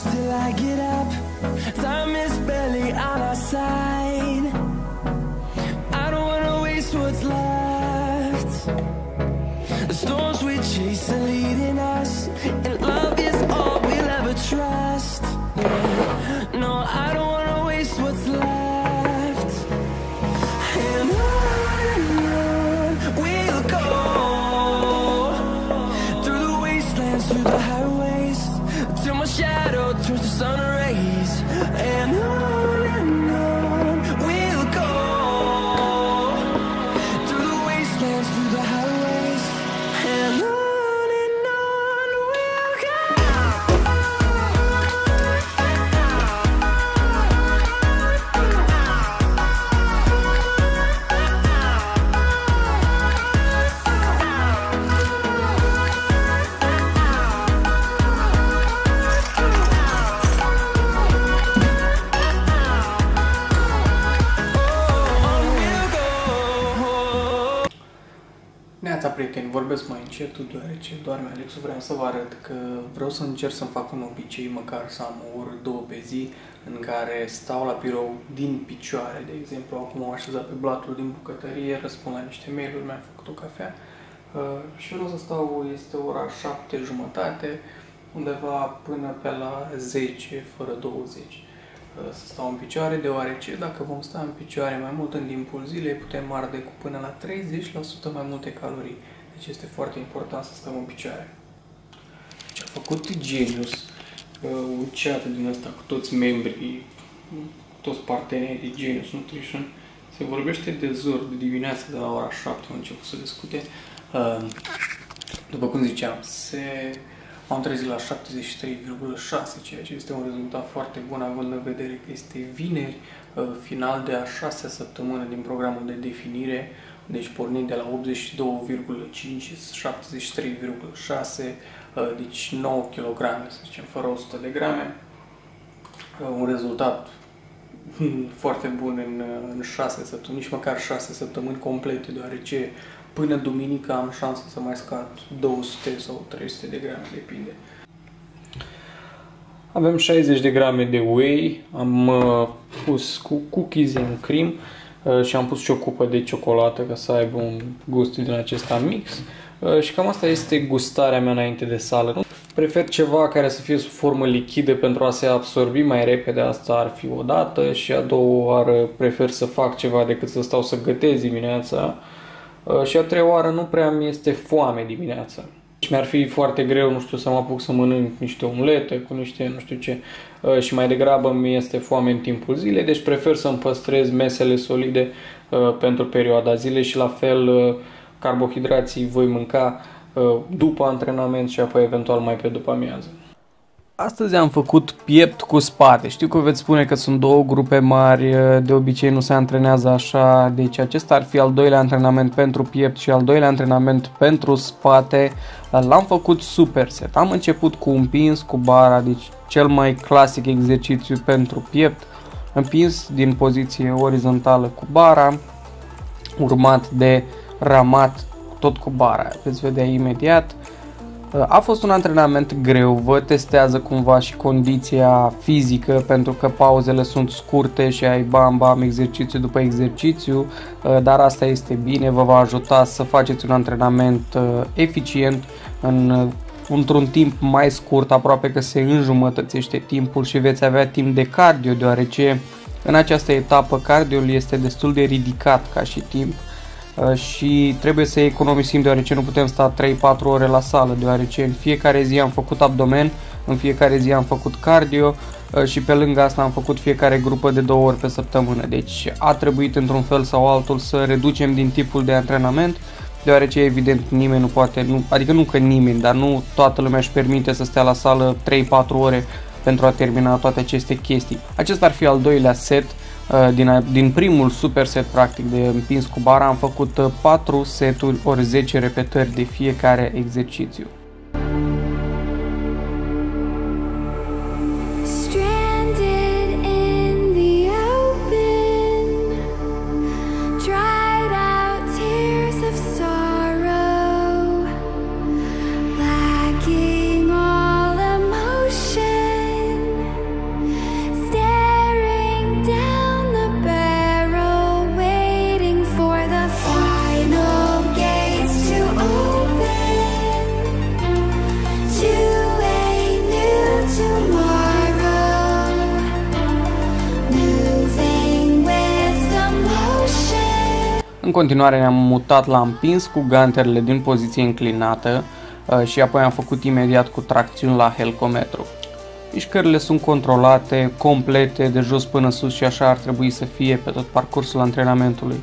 till I get up. Time is barely on our side. I don't wanna waste what's left. The storms we chase are leading us, and love is all we'll ever trust. Yeah. No, I don't wanna waste what's left. And on we'll go, through the wastelands, through the highways, till my shadow turns to sun rays. And on we'll go, through the wastelands, through the highways, and on we'll go. Neața, prieteni, vorbesc mai încet deoarece doarme Alexu. Vreau să vă arăt că vreau să încerc să-mi fac un obicei, măcar să am o oră, două pe zi, în care stau la birou din picioare. De exemplu, acum am așezat pe blatul din bucătărie, răspund la niște mail-uri, mi-am făcut o cafea și vreau să stau, este ora 7:30, undeva până pe la 10 fără 20. Să stau în picioare, deoarece dacă vom sta în picioare mai mult în timpul zilei, putem arde cu până la 30% mai multe calorii. Deci este foarte important să stăm în picioare. Deci a făcut Genius un chat din ăsta cu toți membrii, toți partenerii Genius Nutrition. Se vorbește de zor, de dimineață, de la ora 7 am început să discute. După cum ziceam, am trezit la 73,6, ceea ce este un rezultat foarte bun, având în vedere că este vineri, final de a 6-a săptămână din programul de definire, deci pornind de la 82,5, 73,6, deci 9 kg, să zicem, fără 100 de grame. Un rezultat foarte bun în 6 săptămâni, nici măcar 6 săptămâni complete, deoarece până duminică am șansa să mai scad 200 sau 300 de grame, depinde. Avem 60 de grame de whey, am pus cu cookies and cream și am pus și o cupă de ciocolată ca să aibă un gust din acesta mix. Și cam asta este gustarea mea înainte de sală. Prefer ceva care să fie sub formă lichidă pentru a se absorbi mai repede, asta ar fi o dată, și a doua oară prefer să fac ceva decât să stau să gătesc dimineața. Și a treia oară nu prea mi este foame dimineața. Și mi-ar fi foarte greu, nu știu, să mă apuc să mănânc niște omlete cu niște nu știu ce. Și mai degrabă mi este foame în timpul zilei, deci prefer să-mi păstrez mesele solide pentru perioada zilei și la fel carbohidrații voi mânca după antrenament și apoi eventual mai pe după amiază. Astăzi am făcut piept cu spate. Știu că veți spune că sunt două grupe mari, de obicei nu se antrenează așa, deci acesta ar fi al doilea antrenament pentru piept și al doilea antrenament pentru spate. L-am făcut superset. Am început cu împins cu bara, deci cel mai clasic exercițiu pentru piept, împins din poziție orizontală cu bara, urmat de ramat tot cu bara. Veți vedea imediat. A fost un antrenament greu, vă testează cumva și condiția fizică, pentru că pauzele sunt scurte și ai bam exercițiu după exercițiu, dar asta este bine, vă va ajuta să faceți un antrenament eficient într-un timp mai scurt, aproape că se înjumătățește timpul și veți avea timp de cardio, deoarece în această etapă cardioul este destul de ridicat ca și timp. Și trebuie să economisim, deoarece nu putem sta 3-4 ore la sală, deoarece în fiecare zi am făcut abdomen, în fiecare zi am făcut cardio și pe lângă asta am făcut fiecare grupă de 2 ori pe săptămână. Deci a trebuit într-un fel sau altul să reducem din tipul de antrenament, deoarece evident nimeni nu poate, adică nu că nimeni, dar nu toată lumea își permite să stea la sală 3-4 ore pentru a termina toate aceste chestii. Acesta ar fi al doilea set. Din primul superset practic de împins cu bara am făcut 4 seturi ori 10 repetări de fiecare exercițiu. În continuare ne-am mutat la împins cu ganterele din poziție înclinată și apoi am făcut imediat cu tracțiuni la helcometru. Mișcările sunt controlate, complete, de jos până sus și așa ar trebui să fie pe tot parcursul antrenamentului.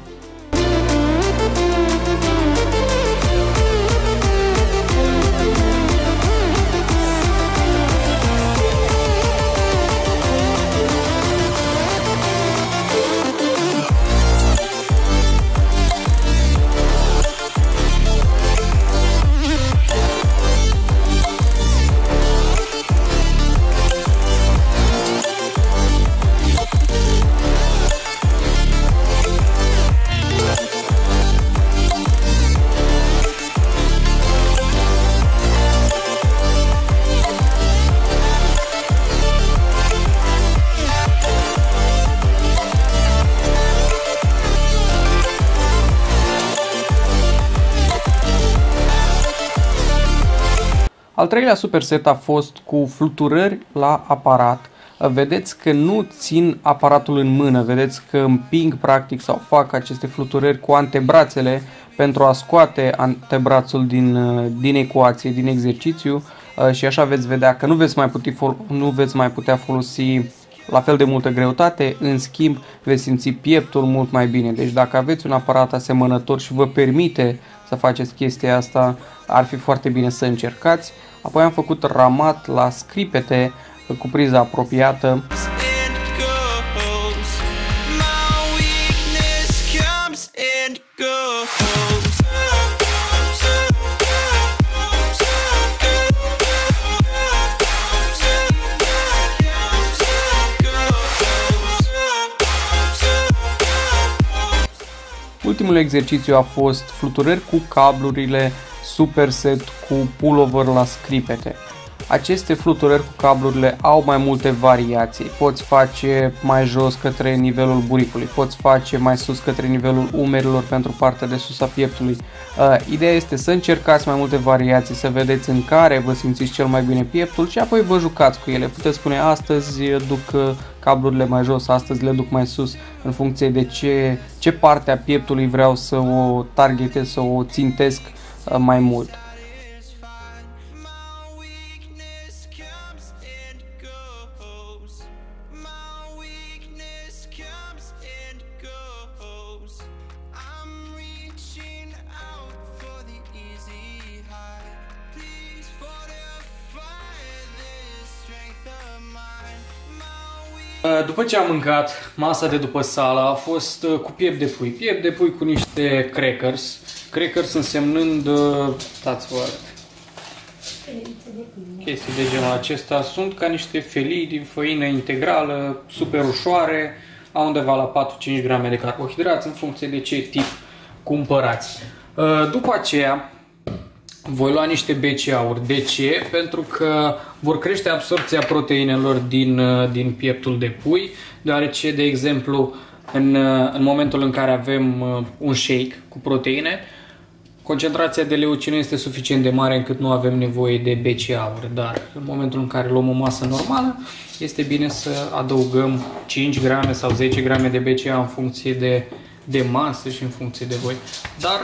Al treilea superset a fost cu fluturări la aparat. Vedeți că nu țin aparatul în mână, vedeți că împing practic sau fac aceste fluturări cu antebrațele pentru a scoate antebrațul din ecuație, din exercițiu și așa veți vedea că nu veți mai putea folosi la fel de multă greutate, în schimb veți simți pieptul mult mai bine. Deci dacă aveți un aparat asemănător și vă permite să faceți chestia asta, ar fi foarte bine să încercați. Apoi am făcut ramat la scripete cu priza apropiată. Ultimul exercițiu a fost fluturări cu cablurile superset cu pullover la scripete. Aceste fluturări cu cablurile au mai multe variații. Poți face mai jos către nivelul buricului, poți face mai sus către nivelul umerilor pentru partea de sus a pieptului. Ideea este să încercați mai multe variații, să vedeți în care vă simțiți cel mai bine pieptul și apoi vă jucați cu ele. Puteți spune astăzi duc cablurile mai jos, astăzi le duc mai sus, în funcție de ce parte a pieptului vreau să o targetez, să o țintesc mai mult. După ce am mâncat, masa de după sală a fost cu piept de pui. Piept de pui cu niște crackers. Crackers însemnând, dați-vă arăt, chestii de genul acesta. Sunt ca niște felii din făină integrală, super ușoare, au undeva la 4-5 grame de carbohidrați în funcție de ce tip cumpărați. După aceea voi lua niște BCA-uri. De ce? Pentru că vor crește absorpția proteinelor din pieptul de pui, deoarece, de exemplu, în momentul în care avem un shake cu proteine, concentrația de leucină este suficient de mare încât nu avem nevoie de BCA-uri, dar în momentul în care luăm o masă normală, este bine să adăugăm 5 grame sau 10 grame de BCA în funcție de masă și în funcție de voi. Dar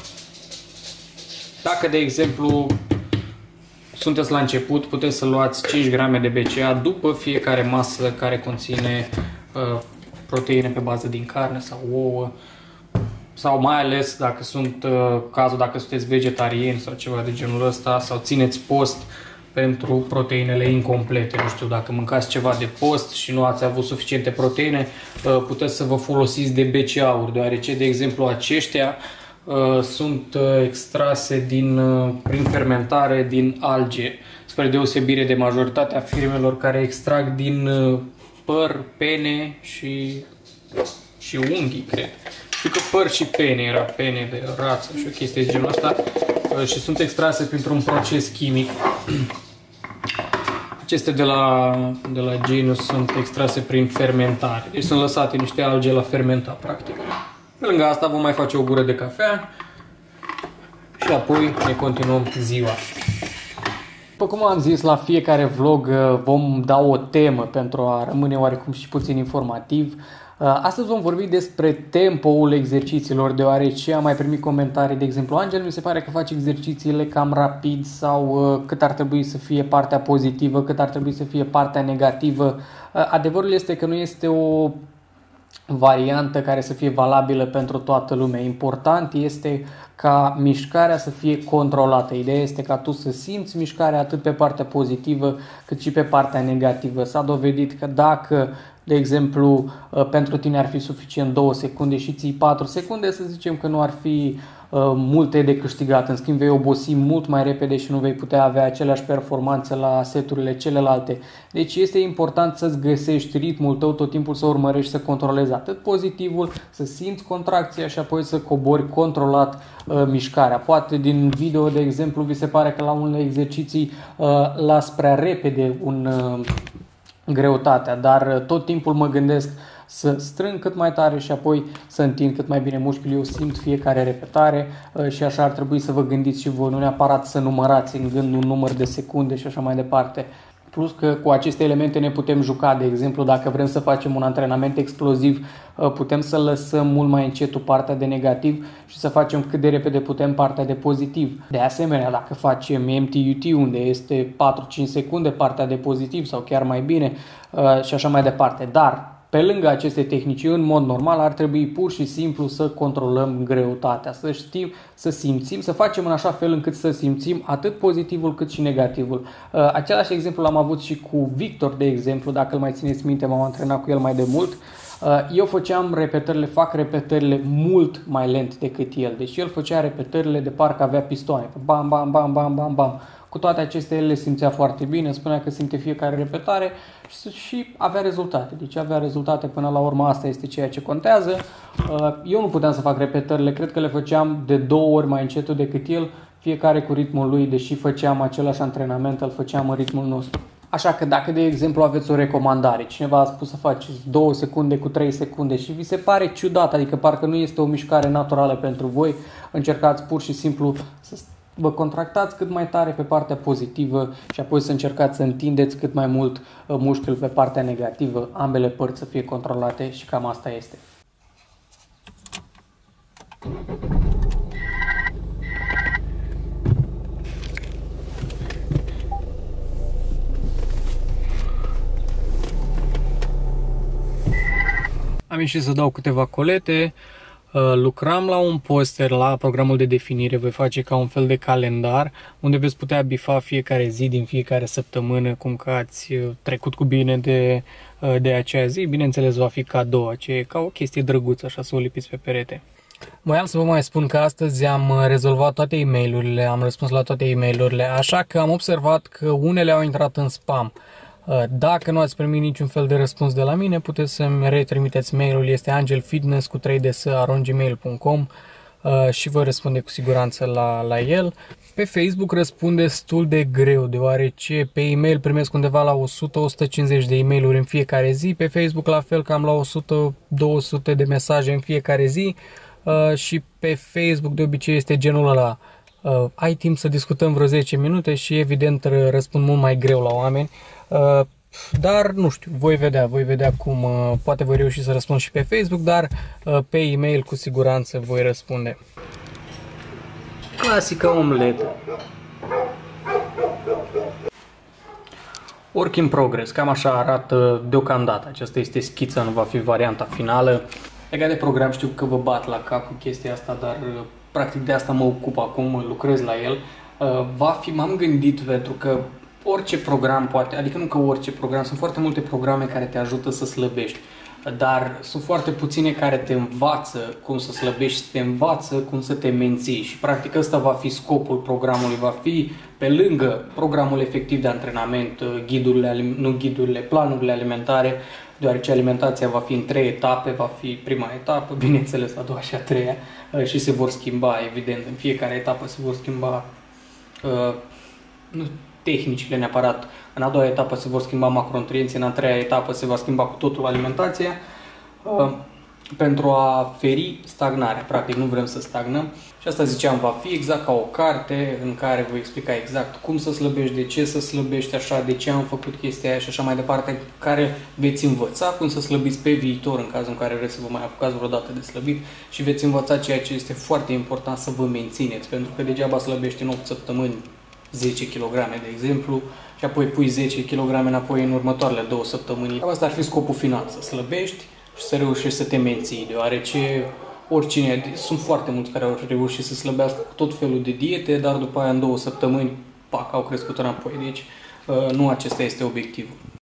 dacă, de exemplu, sunteți la început, puteți să luați 5 grame de BCA după fiecare masă care conține proteine pe bază din carne sau ouă, sau mai ales dacă dacă sunteți vegetariani sau ceva de genul ăsta, sau țineți post pentru proteinele incomplete. Nu știu, dacă mâncați ceva de post și nu ați avut suficiente proteine, puteți să vă folosiți de BCA-uri, deoarece, de exemplu, aceștia sunt extrase prin fermentare din alge, spre deosebire de majoritatea firmelor care extrag din păr, pene și unghii, cred. Știu că păr și pene, era pene de rață și o chestie de genul ăsta, și sunt extrase printr-un proces chimic. Acestea de la Genius sunt extrase prin fermentare, deci sunt lăsate niște alge la fermenta, practic. Pe lângă asta vom mai face o gură de cafea și apoi ne continuăm ziua. După cum am zis, la fiecare vlog vom da o temă pentru a rămâne oarecum și puțin informativ. Astăzi vom vorbi despre tempoul exercițiilor, deoarece am mai primit comentarii, de exemplu, Angel, mi se pare că faci exercițiile cam rapid sau cât ar trebui să fie partea pozitivă, cât ar trebui să fie partea negativă. Adevărul este că nu este o variantă care să fie valabilă pentru toată lumea. Important este ca mișcarea să fie controlată. Ideea este ca tu să simți mișcarea atât pe partea pozitivă cât și pe partea negativă. S-a dovedit că dacă, de exemplu, pentru tine ar fi suficient 2 secunde și ții 4 secunde, să zicem că nu ar fi multe de câștigat. În schimb, vei obosi mult mai repede și nu vei putea avea aceleași performanțe la seturile celelalte. Deci este important să-ți găsești ritmul tău, tot timpul să urmărești, să controlezi atât pozitivul, să simți contracția și apoi să cobori controlat mișcarea. Poate din video, de exemplu, vi se pare că la unele exerciții las prea repede greutatea, dar tot timpul mă gândesc să strâng cât mai tare și apoi să întind cât mai bine mușchiul. Eu simt fiecare repetare și așa ar trebui să vă gândiți și voi, nu neapărat să numărați în gând un număr de secunde și așa mai departe. Plus că cu aceste elemente ne putem juca, de exemplu, dacă vrem să facem un antrenament exploziv, putem să lăsăm mult mai încetul partea de negativ și să facem cât de repede putem partea de pozitiv. De asemenea, dacă facem MTUT, unde este 4-5 secunde partea de pozitiv sau chiar mai bine și așa mai departe. Dar pe lângă aceste tehnici, în mod normal, ar trebui pur și simplu să controlăm greutatea, să știm, să simțim, să facem în așa fel încât să simțim atât pozitivul cât și negativul. Același exemplu l-am avut și cu Victor, de exemplu, dacă îl mai țineți minte, m-am antrenat cu el mai de mult. Eu fac repetările mult mai lent decât el, deci el făcea repetările de parcă avea pistoane, bam, bam, bam, bam, bam, bam. Cu toate acestea, el le simțea foarte bine, spunea că simte fiecare repetare și avea rezultate. Deci avea rezultate până la urmă, asta este ceea ce contează. Eu nu puteam să fac repetările, cred că le făceam de 2 ori mai încetul decât el, fiecare cu ritmul lui, deși făceam același antrenament, îl făceam în ritmul nostru. Așa că dacă, de exemplu, aveți o recomandare, cineva a spus să faceți 2 secunde cu 3 secunde și vi se pare ciudat, adică parcă nu este o mișcare naturală pentru voi, încercați pur și simplu să vă contractați cât mai tare pe partea pozitivă și apoi să încercați să întindeți cât mai mult mușchiul pe partea negativă, ambele părți să fie controlate și cam asta este. Am ieșit să dau câteva colete. Lucram la un poster la programul de definire, voi face ca un fel de calendar unde veți putea bifa fiecare zi din fiecare săptămână, cum că ați trecut cu bine de acea zi. Bineînțeles, va fi cadou, ca o chestie drăguță, așa, să o lipiți pe perete. Voiam să vă mai spun că astăzi am rezolvat toate e-mail-urile, am răspuns la toate e-mail-urile, așa că am observat că unele au intrat în spam. Dacă nu ați primit niciun fel de răspuns de la mine, puteți să-mi retrimiteți mail-ul, este angelfitness@gmail.com și voi răspunde cu siguranță la el. Pe Facebook răspund destul de greu, deoarece pe e-mail primesc undeva la 100-150 de e-mail-uri în fiecare zi, pe Facebook la fel cam la 100-200 de mesaje în fiecare zi și pe Facebook de obicei este genul ăla. Ai timp să discutăm vreo 10 minute și evident răspund mult mai greu la oameni. Dar nu știu, voi vedea cum, poate voi reuși să răspund și pe Facebook, dar pe e-mail cu siguranță voi răspunde. Clasică omletă. Work in progress, cam așa arată deocamdată. Aceasta este schița, nu va fi varianta finală. Legat de program, știu că vă bat la cap cu chestia asta, dar practic de asta mă ocup acum, lucrez la el. M-am gândit pentru că orice program poate, adică nu că orice program, sunt foarte multe programe care te ajută să slăbești, dar sunt foarte puține care te învață cum să slăbești, te învață cum să te menții și practic ăsta va fi scopul programului, va fi pe lângă programul efectiv de antrenament, planurile alimentare, deoarece alimentația va fi în 3 etape, va fi prima etapă, bineînțeles a doua și a treia și se vor schimba, evident, în fiecare etapă se vor schimba tehnicile neapărat. În a doua etapă se vor schimba macronutrienții, în a treia etapă se va schimba cu totul alimentația. pentru a feri stagnarea. Practic nu vrem să stagnăm și asta ziceam, va fi exact ca o carte în care voi explica exact cum să slăbești, de ce să slăbești așa, de ce am făcut chestia aia și așa mai departe, care veți învăța cum să slăbiți pe viitor în cazul în care vreți să vă mai apucați vreodată de slăbit și veți învăța ceea ce este foarte important, să vă mențineți, pentru că degeaba slăbești în 8 săptămâni 10 kg, de exemplu, și apoi pui 10 kg înapoi în următoarele 2 săptămâni. Asta ar fi scopul final, să slăbești și să reușești să te menții, deoarece oricine, sunt foarte mulți care au reușit să slăbească cu tot felul de diete, dar după aia în 2 săptămâni, pac, au crescut înapoi. Deci nu acesta este obiectivul.